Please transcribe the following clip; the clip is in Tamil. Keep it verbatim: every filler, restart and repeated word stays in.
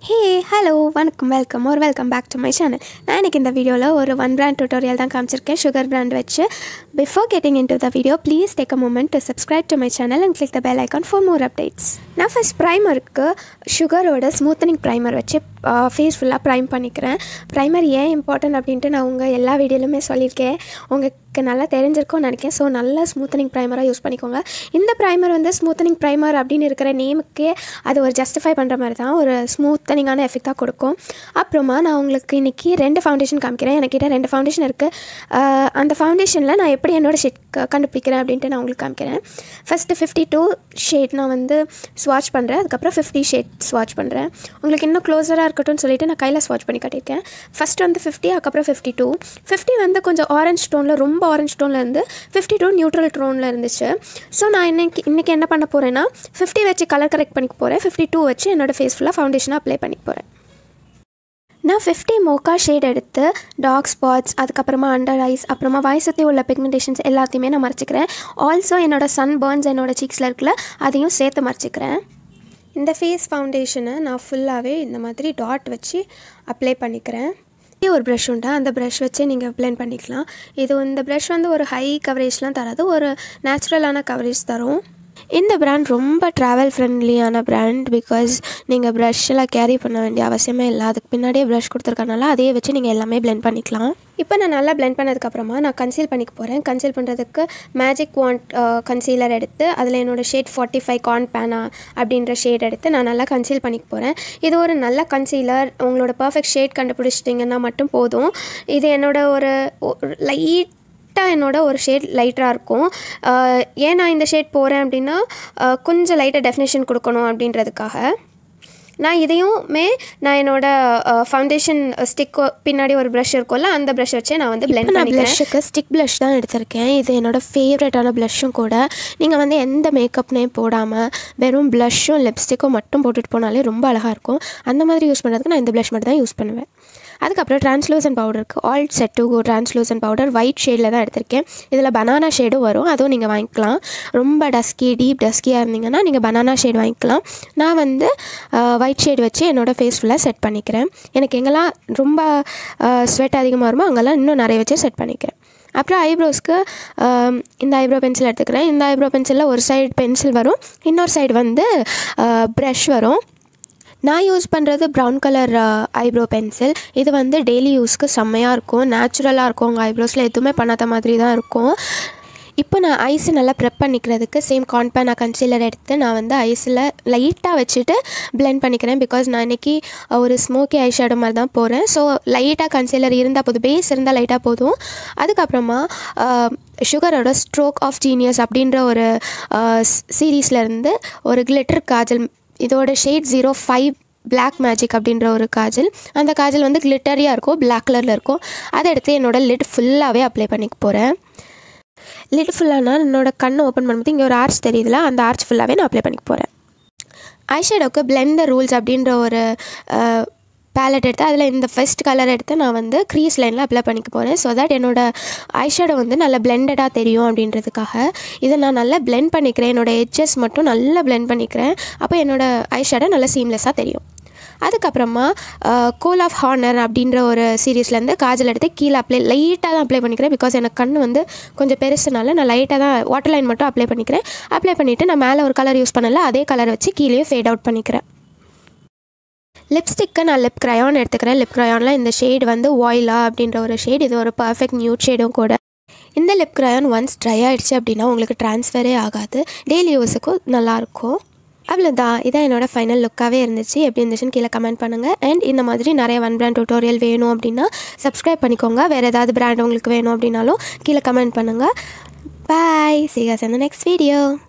Hey, hello, welcome, welcome or welcome back to my channel. நான் இன்னைக்கு இந்த வீடியோவில் ஒரு one brand tutorial தான் காமிச்சிருக்கேன் sugar brand வச்சு. Before getting into the video, please take a moment to subscribe to my channel and click the bell icon for more updates. நான் first primerக்கு சுகரோட ஸ்மூத்தனிங் primer வச்சு ஃபேஸ் ஃபுல்லாக ப்ரைம் பண்ணிக்கிறேன். ப்ரைமர் ஏன் இம்பார்ட்டன்ட் அப்படின்ட்டு நான் உங்கள் எல்லா வீடியோலுமே சொல்லியிருக்கேன். உங்களுக்கு நல்லா தெரிஞ்சிருக்கும்னு நினைக்கிறேன். ஸோ நல்ல ஸ்மூத்தனிங் ப்ரைமராக யூஸ் பண்ணிக்கோங்க. இந்த ப்ரைமர் வந்து ஸ்மூத்தனிங் ப்ரைமர் அப்படின்னு இருக்கிற நேமுக்கே அது ஒரு ஜஸ்டிஃபை பண்ணுற மாதிரி தான் ஒரு ஸ்மூத்தனிங்கான எஃபெக்டாக கொடுக்கும். அப்புறமா நான் உங்களுக்கு இன்றைக்கி ரெண்டு ஃபவுண்டேஷன் காமிக்கிறேன். என்கிட்ட ரெண்டு ஃபவுண்டேஷன் இருக்குது. அந்த ஃபவுண்டேஷனில் நான் எப்படி என்னோடய ஷேட் கண்டுபிடிக்கிறேன் அப்படின்ட்டு நான் உங்களுக்கு காமிக்கிறேன். ஃபஸ்ட்டு ஃபிஃப்டி டூ ஷேட் நான் வந்து ஸ்வாட்ச் பண்ணுறேன். அதுக்கப்புறம் ஃபிஃப்டி ஷேட் ஸ்வாட்ச் பண்ணுறேன். உங்களுக்கு இன்னும் க்ளோஸராக இருக்கட்டும்னு சொல்லிட்டு நான் கையில் ஸ்வாட்ச் பண்ணி காட்டியிருக்கேன். ஃபஸ்ட்டு வந்து ஃபிஃப்டி, அதுக்கப்புறம் ஃபிஃப்டி டூ. ஃபிஃப்டி வந்து கொஞ்சம் ஆரஞ்ச் டோனில், ரொம்ப ஆரஞ்ச் டோனில் இருந்து ஃபிஃப்டி டூ நியூட்ரல் டோனில் இருந்துச்சு. ஸோ நான் இன்னைக்கு இன்றைக்கி என்ன பண்ண போகிறேன்னா ஃபிஃப்டி வச்சு கலர் கரெக்ட் பண்ணிக்க போகிறேன். ஃபிஃப்டி டூ வச்சு என்னோடய ஃபேஸ் ஃபுல்லாக ஃபவுண்டேஷனாக அப்ளை பண்ணிக்க போகிறேன். நான் ஃபிஃப்டி மோக்கா ஷேட் எடுத்து டார்க் ஸ்பாட்ஸ், அதுக்கப்புறமா அண்டர் ஐஸ், அப்புறமா வாய் சுற்றி உள்ள பிக்மெண்டேஷன்ஸ் எல்லாத்தையுமே நான் மறைச்சிக்கிறேன். ஆல்சோ என்னோடய சன் பர்ன்ஸ் என்னோடய சீக்ஸில் இருக்குல்ல அதையும் சேர்த்து மறைச்சிக்கிறேன். இந்த ஃபேஸ் ஃபவுண்டேஷனை நான் ஃபுல்லாகவே இந்த மாதிரி டாட் வச்சு அப்ளை பண்ணிக்கிறேன். ஒரு ப்ரஷ் உண்டு, அந்த ப்ரஷ் வச்சு நீங்கள் பிளெண்ட் பண்ணிக்கலாம். இது இந்த ப்ரஷ் வந்து ஒரு ஹை கவரேஜ்லாம் தராது, ஒரு நேச்சுரலான கவரேஜ் தரும். இந்த பிராண்ட் ரொம்ப ட்ராவல் ஃப்ரெண்ட்லியான பிராண்ட். பிகாஸ் நீங்கள் ப்ரஷ்ஷெல்லாம் கேரி பண்ண வேண்டிய அவசியமே இல்லை. அதுக்கு பின்னாடியே ப்ரஷ் கொடுத்துருக்கனால அதையே வச்சு நீங்கள் எல்லாமே பிளெண்ட் பண்ணிக்கலாம். இப்போ நான் நல்லா பிளெண்ட் பண்ணதுக்கப்புறமா நான் கன்சீல் பண்ணிக்க போகிறேன். கன்சீல் பண்ணுறதுக்கு மேஜிக் வாண்ட் கன்சீலர் எடுத்து அதில் என்னோடய ஷேட் ஃபார்ட்டி ஃபைவ் கான் பேனா அப்படின்ற ஷேட் எடுத்து நான் நல்லா கன்சீல் பண்ணிக்க போகிறேன். இது ஒரு நல்ல கன்சீலர். உங்களோட பர்ஃபெக்ட் ஷேட் கண்டுபிடிச்சிட்டிங்கன்னா மட்டும் போதும். இது என்னோட ஒரு லைட் என்னோட ஒரு ஷேட் லைட்டாக இருக்கும். ஏன் நான் இந்த ஷேட் போகிறேன் அப்படின்னா கொஞ்சம் லைட்டாக டெஃபினேஷன் கொடுக்கணும் அப்படின்றதுக்காக நான் இதையுமே நான் என்னோடய ஃபவுண்டேஷன் ஸ்டிக் பின்னாடி ஒரு ப்ரஷ் இருக்கும்ல அந்த ப்ரஷ் வச்சு நான் வந்து பிளெண்ட் பண்ணி ப்ளஷ்ஷுக்கு ஸ்டிக் ப்ளஷ் தான் எடுத்திருக்கேன். இது என்னோடய ஃபேவரட்டான ப்ளஷ்ஷும் கூட. நீங்கள் வந்து எந்த மேக்கப்னேயும் போடாமல் வெறும் ப்ளஷ்ஷும் லிப்ஸ்டிக்கும் மட்டும் போட்டுட்டு போனாலே ரொம்ப அழகாக இருக்கும். அந்த மாதிரி யூஸ் பண்ணுறதுக்கு நான் இந்த ப்ளஷ் மட்டும் தான் யூஸ் பண்ணுவேன். அதுக்கப்புறம் ட்ரான்ஸ்லூசன்ட் பவுடருக்கு all set to go translucent powder white ஷேடில் தான் எடுத்திருக்கேன். இதில் பனானா ஷேடும் வரும், அதுவும் நீங்கள் வாங்கிக்கலாம். ரொம்ப டஸ்கி டீப் டஸ்கியாக இருந்தீங்கன்னா நீங்கள் பனானா ஷேட் வாங்கிக்கலாம். நான் வந்து ஒயிட் ஷேட் வச்சு என்னோடய ஃபேஸ் ஃபுல்லாக செட் பண்ணிக்கிறேன். எனக்கு எங்கெல்லாம் ரொம்ப ஸ்வெட் அதிகமாக வருமோ அங்கெல்லாம் இன்னும் நிறைய வச்சு செட் பண்ணிக்கிறேன். அப்புறம் ஐப்ரோஸ்க்கு இந்த ஐப்ரோ பென்சில் எடுத்துக்கிறேன். இந்த ஐப்ரோ பென்சிலில் ஒரு சைடு பென்சில் வரும், இன்னொரு சைடு வந்து ப்ரஷ் வரும். நான் யூஸ் பண்ணுறது ப்ரௌன் கலர் ஐப்ரோ பென்சில். இது வந்து டெய்லி யூஸ்க்கு செம்மையாக இருக்கும், நேச்சுரலாக இருக்கும். உங்கள் ஐப்ரோஸில் எதுவுமே பண்ணாத மாதிரி தான் இருக்கும். இப்போ நான் ஐஸு நல்லா ப்ரெப் பண்ணிக்கிறதுக்கு சேம் கான்பேனா கன்சீலர் எடுத்து நான் வந்து ஐஸில் லைட்டாக வச்சுட்டு பிளெண்ட் பண்ணிக்கிறேன். பிகாஸ் நான் இன்றைக்கி ஒரு ஸ்மோக்கி ஐ ஷேடோ மாதிரி தான் போகிறேன். ஸோ லைட்டாக கன்சீலர் இருந்தால் போதும், பேஸ் இருந்தால் லைட்டாக போதும். அதுக்கப்புறமா சுகரோட ஸ்ட்ரோக் ஆஃப் ஜீனியஸ் அப்படின்ற ஒரு சீரீஸ்லேருந்து ஒரு கிளிட்டர் காஜல், இதோட shade zero five black magic அப்படின்ற ஒரு காஜல். அந்த காஜல் வந்து கிளிட்டரியாக இருக்கும், பிளாக் கலரில் இருக்கும். அதை எடுத்து என்னோடய லிட் ஃபுல்லாகவே அப்ளை பண்ணிக்க போகிறேன். லிட் ஃபுல்லானா என்னோடய கண்ணை ஓப்பன் பண்ணும்போது இங்கே ஒரு ஆர்ச் தெரியுதுல, அந்த ஆர்ச் ஃபுல்லாகவே நான் அப்ளை பண்ணிக்க போகிறேன். ஐஷேடோக்கு பிளெண்ட் த ரூல்ஸ் அப்படின்ற ஒரு பேலட் எடுத்து அதில் இந்த ஃபர்ஸ்ட் கலர் எடுத்து நான் வந்து க்ரீஸ் லைனில் அப்ளை பண்ணிக்க போகிறேன். ஸோ தட் என்னோடய ஐஷேடோ வந்து நல்லா பிளெண்டடாக தெரியும் அப்படின்றதுக்காக இதை நான் நல்லா பிளெண்ட் பண்ணிக்கிறேன். என்னோடய எட்ஜஸ் மட்டும் நல்லா பிளெண்ட் பண்ணிக்கிறேன். அப்போ என்னோடய ஐஷேடோ நல்லா சீம்லெஸ்ஸாக தெரியும். அதுக்கப்புறமா கோல் ஆஃப் ஹார்னர் அப்படின்ற ஒரு சீரீஸ்லேருந்து காஜல் எடுத்து கீழே அப்ளை லைட்டாக தான் அப்ளை பண்ணிக்கிறேன். பிகாஸ் எனக்கு கண் வந்து கொஞ்சம் பெருசுனால நான் லைட்டாக தான் வாட்டர் லைன் மட்டும் அப்ளை பண்ணிக்கிறேன். அப்ளை பண்ணிவிட்டு நான் மேலே ஒரு கலர் யூஸ் பண்ணல, அதே கலர் வச்சு கீழே ஃபேட் அவுட் பண்ணிக்கிறேன். லிப்ஸ்டிக்கை நான் லிப் க்ரையான் எடுத்துக்கிறேன். லிப் க்ரையானில் இந்த ஷேட் வந்து வாயிலா அப்படின்ற ஒரு ஷேட். இது ஒரு பர்ஃபெக்ட் நியூட் ஷேடும் கூட. இந்த லிப் க்ரையான் ஒன்ஸ் ட்ரை ஆகிடுச்சு அப்படின்னா உங்களுக்கு ட்ரான்ஸ்ஃபரே ஆகாது, டெய்லி யூஸுக்கும் நல்லாயிருக்கும். அவ்வளோதான், இதான் என்னோடய ஃபைனல் லுக்காகவே இருந்துச்சு. எப்படி இருந்துச்சுன்னு கீழே கமெண்ட் பண்ணுங்கள். அண்ட் இந்த மாதிரி நிறைய ஒன் பிராண்ட் டுட்டோரியல் வேணும் அப்படின்னா சப்ஸ்கிரைப் பண்ணிக்கோங்க. வேறு ஏதாவது பிராண்ட் உங்களுக்கு வேணும் அப்படின்னாலும் கீழே கமெண்ட் பண்ணுங்கள். பாய், see you guys in the next video.